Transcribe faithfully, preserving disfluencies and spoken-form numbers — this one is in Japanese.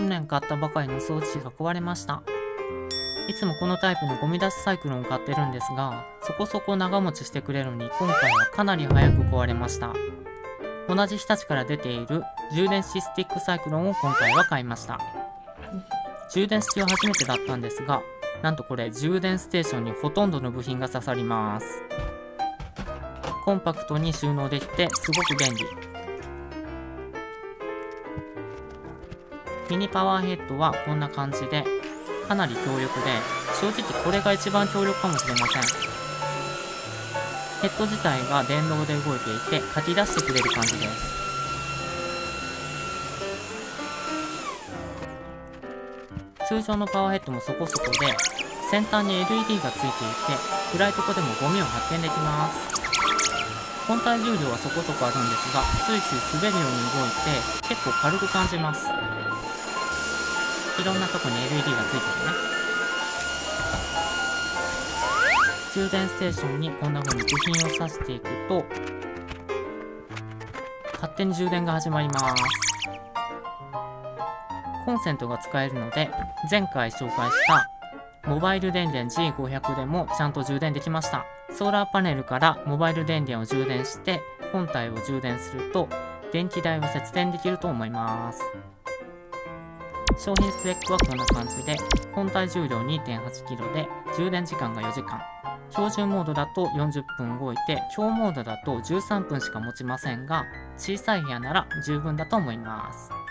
去年買ったばかりの装置が壊れました。いつもこのタイプのゴミ出しサイクロンを買ってるんですが、そこそこ長持ちしてくれるのに今回はかなり早く壊れました。同じ日立から出ている充電式スティックサイクロンを今回は買いました。充電式は初めてだったんですが、なんとこれ充電ステーションにほとんどの部品が刺さります。コンパクトに収納できてすごく便利。ミニパワーヘッドはこんな感じでかなり強力で、正直これが一番強力かもしれません。ヘッド自体が電動で動いていてかき出してくれる感じです。通常のパワーヘッドもそこそこで、先端に エルイーディー がついていて暗いとこでもゴミを発見できます。本体重量はそこそこあるんですが、スイスイ滑るように動いて結構軽く感じます。いろんなとこに エルイーディー がついてるね。充電ステーションにこんな風に部品を挿していくと勝手に充電が始まります。コンセントが使えるので、前回紹介したモバイル電源 ジーごひゃく でもちゃんと充電できました。ソーラーパネルからモバイル電源を充電して本体を充電すると電気代を節電できると思います。商品スペックはこんな感じで、本体重量 にてんはちキロ で充電時間がよじかん、標準モードだとよんじゅっぷん動いて強モードだとじゅうさんぷんしか持ちませんが、小さい部屋なら十分だと思います。